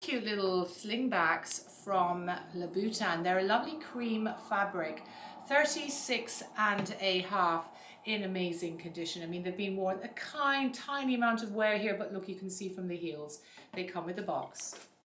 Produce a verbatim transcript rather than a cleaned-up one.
cute little slingbacks from Louboutin. They're a lovely cream fabric, thirty-six and a half, in amazing condition. I mean, they've been worn a kind, tiny amount of wear here, but look, you can see from the heels, they come with a box.